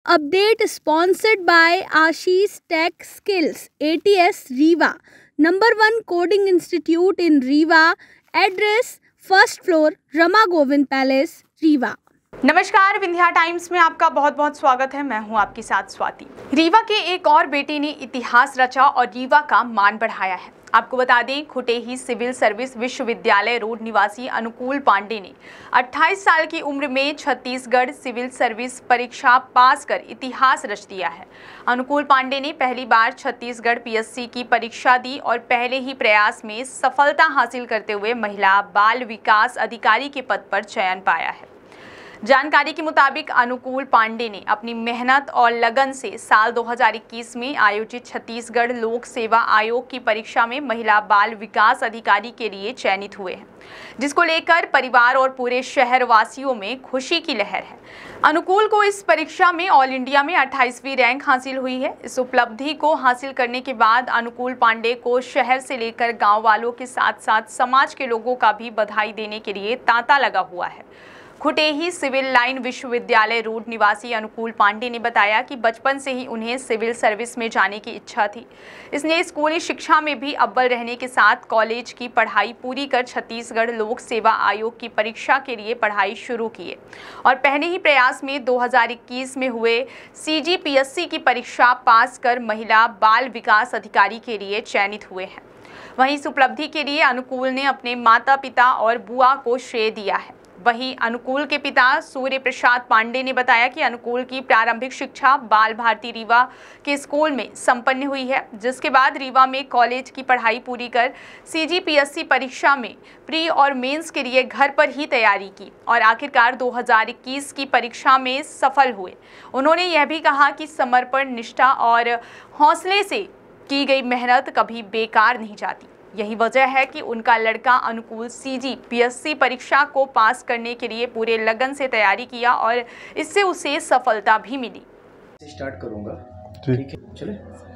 update sponsored by Ashish Tech Skills, ATS Rewa, number 1 coding institute in Rewa, address first floor, Rama Govind Palace, Rewa। नमस्कार, Vindhya times में आपका बहुत बहुत स्वागत है। मैं हूं आपके साथ स्वाति। रीवा के एक और बेटे ने इतिहास रचा और रीवा का मान बढ़ाया है। आपको बता दें, खुटेही सिविल सर्विस विश्वविद्यालय रोड निवासी अनुकूल पांडे ने 28 साल की उम्र में छत्तीसगढ़ सिविल सर्विस परीक्षा पास कर इतिहास रच दिया है। अनुकूल पांडे ने पहली बार छत्तीसगढ़ पीएससी की परीक्षा दी और पहले ही प्रयास में सफलता हासिल करते हुए महिला बाल विकास अधिकारी के पद पर चयन पाया है। जानकारी के मुताबिक अनुकूल पांडे ने अपनी मेहनत और लगन से साल 2021 में आयोजित छत्तीसगढ़ लोक सेवा आयोग की परीक्षा में महिला बाल विकास अधिकारी के लिए चयनित हुए हैं, जिसको लेकर परिवार और पूरे शहर वासियों में खुशी की लहर है। अनुकूल को इस परीक्षा में ऑल इंडिया में 28वीं रैंक हासिल हुई है। इस उपलब्धि को हासिल करने के बाद अनुकूल पांडे को शहर से लेकर गाँव वालों के साथ साथ समाज के लोगों का भी बधाई देने के लिए तांता लगा हुआ है। खुटेही सिविल लाइन विश्वविद्यालय रोड निवासी अनुकूल पांडे ने बताया कि बचपन से ही उन्हें सिविल सर्विस में जाने की इच्छा थी। इसने स्कूली शिक्षा में भी अव्वल रहने के साथ कॉलेज की पढ़ाई पूरी कर छत्तीसगढ़ लोक सेवा आयोग की परीक्षा के लिए पढ़ाई शुरू की और पहले ही प्रयास में 2021 में हुए CGPSC की परीक्षा पास कर महिला बाल विकास अधिकारी के लिए चयनित हुए हैं। वहीं इस उपलब्धि के लिए अनुकूल ने अपने माता पिता और बुआ को श्रेय दिया है। वहीं अनुकूल के पिता सूर्य प्रसाद पांडे ने बताया कि अनुकूल की प्रारंभिक शिक्षा बाल भारती रीवा के स्कूल में संपन्न हुई है, जिसके बाद रीवा में कॉलेज की पढ़ाई पूरी कर CGPSC परीक्षा में प्री और मेंस के लिए घर पर ही तैयारी की और आखिरकार 2021 की परीक्षा में सफल हुए। उन्होंने यह भी कहा कि समर्पण, निष्ठा और हौसले से की गई मेहनत कभी बेकार नहीं जाती। यही वजह है कि उनका लड़का अनुकूल CGPSC परीक्षा को पास करने के लिए पूरे लगन से तैयारी किया और इससे उसे सफलता भी मिली। स्टार्ट करूंगा, ठीक है, चले।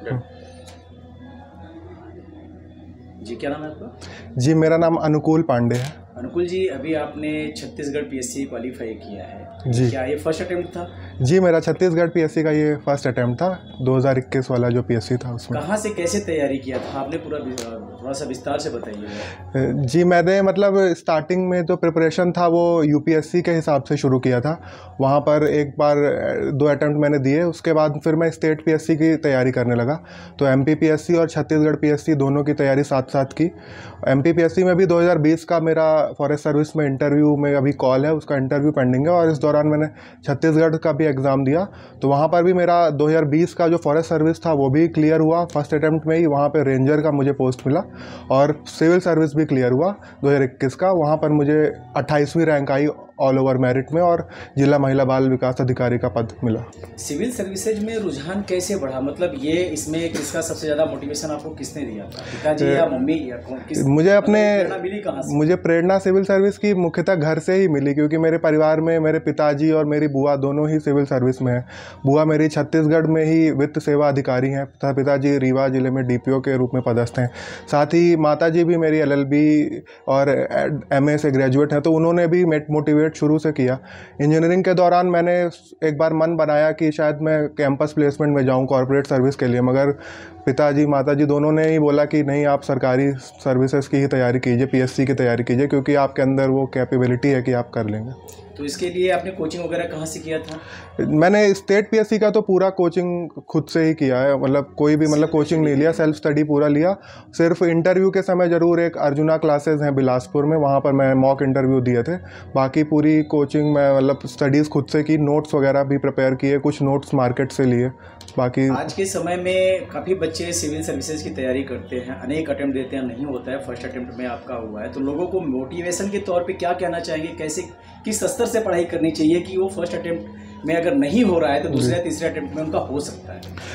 जी, क्या नाम है आपका? जी, मेरा नाम अनुकूल पांडे है। अनुकूल जी, अभी आपने छत्तीसगढ़ PSC क्वालिफाई किया है जी। क्या ये फर्स्ट अटेम्प्ट था? जी, मेरा छत्तीसगढ़ PSC का ये फर्स्ट अटेम्प्ट था। 2021 वाला जो PSC था उसमें। कहाँ से कैसे तैयारी किया था आपने? पूरा थोड़ा सा विस्तार से बताइए। जी, मैंने मतलब स्टार्टिंग में जो प्रिपरेशन था वो UPSC के हिसाब से शुरू किया था। वहाँ पर एक बार 2 अटेम्प्ट मैंने दिए, उसके बाद फिर मैं स्टेट PSC की तैयारी करने लगा। तो MP PSC और छत्तीसगढ़ PSC दोनों की तैयारी साथ साथ की। MP PSC में भी 2020 का मेरा फॉरेस्ट सर्विस में इंटरव्यू में अभी कॉल है, उसका इंटरव्यू पेंडिंग है और इस दौरान मैंने छत्तीसगढ़ का भी एग्ज़ाम दिया। तो वहाँ पर भी मेरा 2020 का जो फॉरेस्ट सर्विस था वो भी क्लियर हुआ। फर्स्ट अटेम्प्ट में ही वहाँ पे रेंजर का मुझे पोस्ट मिला और सिविल सर्विस भी क्लियर हुआ 2021 का। वहाँ पर मुझे 28वीं रैंक आई ऑल ओवर मेरिट में और जिला महिला बाल विकास अधिकारी का पद मिला। सिविल सर्विसेज में रुझान कैसे बढ़ा? मतलब ये इसमें किसका सबसे ज़्यादा मोटिवेशन आपको किसने दिया था, पिताजी या मम्मी या मुझे अपने प्रेरणा मिली कहाँ से? मुझे प्रेरणा सिविल सर्विस की मुख्यतः घर से ही मिली, क्योंकि मेरे परिवार में मेरे पिताजी और मेरी बुआ दोनों ही सिविल सर्विस में हैं। बुआ मेरी छत्तीसगढ़ में ही वित्त सेवा अधिकारी हैं तथा पिताजी रीवा जिले में DPO के रूप में पदस्थ हैं। साथ ही माताजी भी मेरी LLB और MA से ग्रेजुएट हैं, तो उन्होंने भी मोटिवेट शुरू से किया। इंजीनियरिंग के दौरान मैंने एक बार मन बनाया कि शायद मैं कैंपस प्लेसमेंट में जाऊं कॉर्पोरेट सर्विस के लिए, मगर पिताजी माताजी दोनों ने ही बोला कि नहीं, आप सरकारी सर्विसेज की ही तैयारी कीजिए, PSC की तैयारी कीजिए, क्योंकि आपके अंदर वो कैपेबिलिटी है कि आप कर लेंगे। तो इसके लिए आपने कोचिंग वगैरह कहाँ से किया था? मैंने स्टेट PSC का तो पूरा कोचिंग खुद से ही किया है, मतलब कोई भी कोचिंग नहीं लिया, सेल्फ स्टडी पूरा लिया। सिर्फ इंटरव्यू के समय ज़रूर एक अर्जुना क्लासेस हैं बिलासपुर में, वहाँ पर मैं मॉक इंटरव्यू दिए थे। बाकी पूरी कोचिंग मैं मतलब स्टडीज़ खुद से की, नोट्स वगैरह भी प्रिपेयर किए, कुछ नोट्स मार्केट से लिए। बाकी आज के समय में काफ़ी बच्चे सिविल सर्विसेज की तैयारी करते हैं, अनेक अटेम्प्ट देते हैं, नहीं होता है। फर्स्ट अटेम्प्ट में आपका हुआ है, तो लोगों को मोटिवेशन के तौर पे क्या कहना चाहेंगे? कैसे किस स्तर से पढ़ाई करनी चाहिए कि वो फर्स्ट अटेम्प्ट में अगर नहीं हो रहा है तो दूसरे तीसरे अटेम्प्ट में उनका हो सकता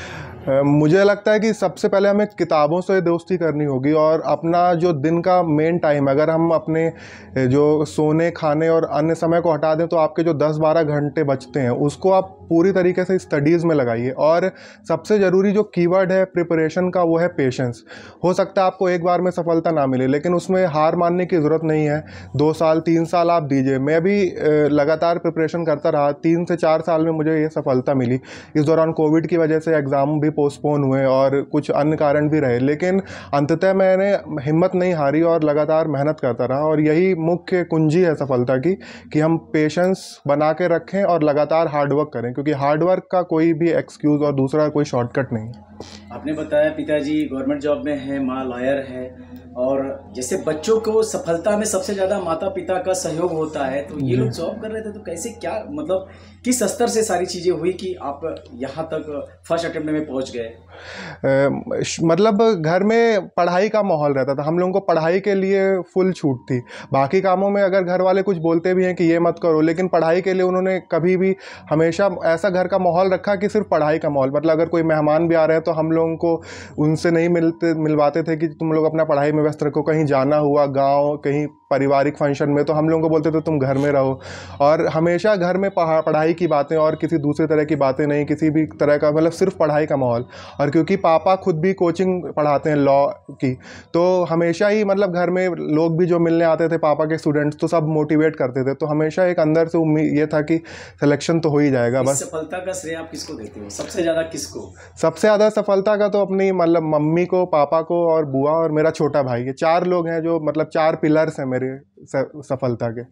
है? मुझे लगता है कि सबसे पहले हमें किताबों से दोस्ती करनी होगी और अपना जो दिन का मेन टाइम, अगर हम अपने जो सोने खाने और अन्य समय को हटा दें तो आपके जो 10-12 घंटे बचते हैं उसको आप पूरी तरीके से स्टडीज़ में लगाइए। और सबसे ज़रूरी जो कीवर्ड है प्रिपरेशन का वो है पेशेंस। हो सकता है आपको एक बार में सफलता ना मिले, लेकिन उसमें हार मानने की ज़रूरत नहीं है। 2 साल 3 साल आप दीजिए। मैं भी लगातार प्रिपरेशन करता रहा, 3 से 4 साल में मुझे ये सफलता मिली। इस दौरान कोविड की वजह से एग्ज़ाम भी पोस्टपोन हुए और कुछ अन्य कारण भी रहे, लेकिन अंततः मैंने हिम्मत नहीं हारी और लगातार मेहनत करता रहा। और यही मुख्य कुंजी है सफलता की, कि हम पेशेंस बना के रखें और लगातार हार्डवर्क करें, क्योंकि हार्डवर्क का कोई भी एक्सक्यूज़ और दूसरा कोई शॉर्टकट नहीं है। आपने बताया पिताजी गवर्नमेंट जॉब में है, माँ लॉयर है, और जैसे बच्चों को सफलता में सबसे ज़्यादा माता पिता का सहयोग होता है, तो ये लोग जॉब कर रहे थे, तो कैसे क्या मतलब किस स्तर से सारी चीज़ें हुई कि आप यहाँ तक फर्स्ट अटेम्प्ट में पहुँच गए? मतलब घर में पढ़ाई का माहौल रहता था, हम लोगों को पढ़ाई के लिए फुल छूट थी। बाकी कामों में अगर घर वाले कुछ बोलते भी हैं कि ये मत करो, लेकिन पढ़ाई के लिए उन्होंने कभी भी हमेशा ऐसा घर का माहौल रखा कि सिर्फ पढ़ाई का माहौल। मतलब अगर कोई मेहमान भी आ रहे हैं तो हम लोगों को उनसे नहीं मिलवाते थे कि तुम लोग अपना पढ़ाई में व्यस्त रखो। कहीं जाना हुआ गाँव, कहीं पारिवारिक फंक्शन में, तो हम लोगों को बोलते थे तुम घर में रहो। और हमेशा घर में पढ़ाई की बातें और किसी दूसरे तरह की बातें नहीं, किसी भी तरह का, मतलब सिर्फ पढ़ाई का माहौल। और क्योंकि पापा खुद भी कोचिंग पढ़ाते हैं लॉ की, तो हमेशा ही मतलब घर में लोग भी जो मिलने आते थे पापा के स्टूडेंट्स, तो सब मोटिवेट करते थे। तो हमेशा एक अंदर से उम्मीद ये था कि सिलेक्शन तो हो ही जाएगा। बस सफलता का श्रेय आप किसको देते हो सबसे ज़्यादा? किसको सबसे ज़्यादा सफलता का तो अपनी मतलब मम्मी को, पापा को और बुआ और मेरा छोटा भाई, ये 4 लोग हैं जो मतलब 4 पिलर्स हैं मेरे सफलता के।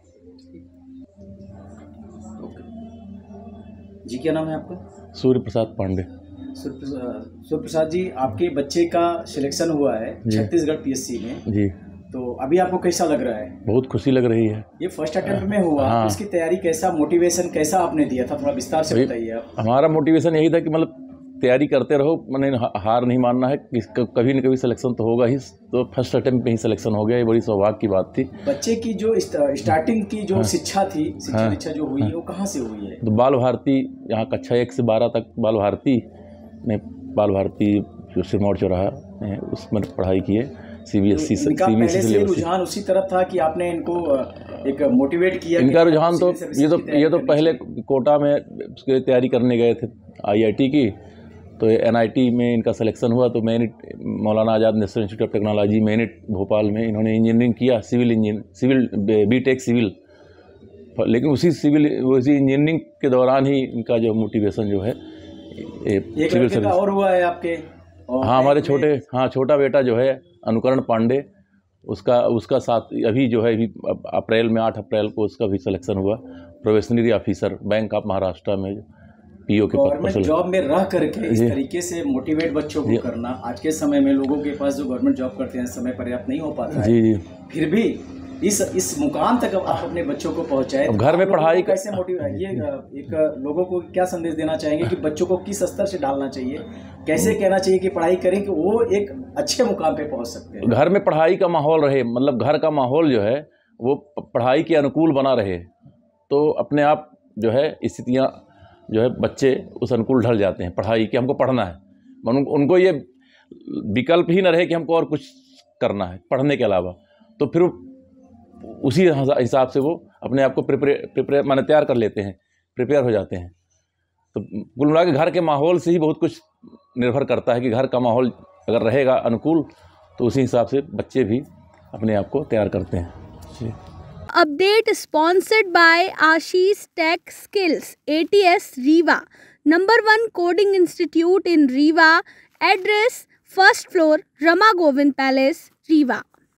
जी, क्या नाम है आपका? सूर्य प्रसाद पांडे। सूर्य प्रसाद जी, आपके बच्चे का सिलेक्शन हुआ है छत्तीसगढ़ पीएससी में जी, तो अभी आपको कैसा लग रहा है? बहुत खुशी लग रही है। ये फर्स्ट अटेम्प्ट में हुआ, हाँ। उसकी तैयारी कैसा, मोटिवेशन कैसा आपने दिया था, थोड़ा विस्तार से बताइए आप। हमारा मोटिवेशन यही था कि मतलब तैयारी करते रहो, मैंने हार नहीं मानना है, कभी न कभी सिलेक्शन तो होगा ही। तो फर्स्ट अटेम्प्ट में ही सिलेक्शन हो गया, ये बड़ी सौभाग्य की बात थी। बच्चे की जो स्टार्टिंग की जो शिक्षा थी, शिक्षा दीक्षा जो हुई है वो कहाँ से हुई है? तो बाल भारती, यहाँ कक्षा 1 से 12 तक बाल भारती जो सिरमौर चौराहा है उसमें पढ़ाई की है। सीबीएसई से रुझान उसी तरफ था कि आपने इनको एक मोटिवेट किया? इनका रुझान तो ये तो पहले कोटा में उसके तैयारी करने गए थे IIT की, तो NIT में इनका सिलेक्शन हुआ। तो मैंने Maulana Azad national institute of technology MANIT Bhopal में इन्होंने इंजीनियरिंग किया, सिविल BTech सिविल। लेकिन उसी इंजीनियरिंग के दौरान ही इनका जो मोटिवेशन जो है एक लड़के का और हुआ है आपके? हाँ, हमारे छोटा बेटा जो है अनुकरण पांडे, उसका साथ अभी जो है अप्रैल में 8 अप्रैल को उसका भी सिलेक्शन हुआ, probationary officer bank of Maharashtra में PO के पद पर। जॉब में रह करके इस तरीके से मोटिवेट बच्चों को करना, आज के समय में लोगों के पास जो गवर्नमेंट जॉब करते हैं समय पर्याप्त नहीं हो पाता है। जी, फिर भी इस मुकाम तक आप अपने बच्चों को पहुंचाए। घर में पढ़ाई कैसे मोटिवेट, ये एक लोगों को क्या संदेश देना चाहेंगे कि बच्चों को किस स्तर से डालना चाहिए, कैसे कहना चाहिए कि पढ़ाई करें कि वो एक अच्छे मुकाम पे पहुंच सकते हैं? घर में पढ़ाई का माहौल रहे, मतलब घर का माहौल जो है वो पढ़ाई के अनुकूल बना रहे, तो अपने आप जो है स्थितियाँ जो है बच्चे उस अनुकूल ढल जाते हैं पढ़ाई कि हमको पढ़ना है। उनको ये विकल्प ही न रहे कि हमको और कुछ करना है पढ़ने के अलावा, तो फिर उसी हिसाब से वो अपने आप को प्रिपेयर माने तैयार कर लेते हैं, प्रिपेयर हो जाते हैं। तो कुल मिला के घर के माहौल से ही बहुत कुछ निर्भर करता है कि घर का माहौल अगर रहेगा अनुकूल तो उसी हिसाब से बच्चे भी अपने आप को तैयार करते हैं। Update sponsored by Ashish Tech Skills, ATS Rewa, #1 coding institute in Rewa. Address: 1st floor, Rama Govind Palace, Rewa.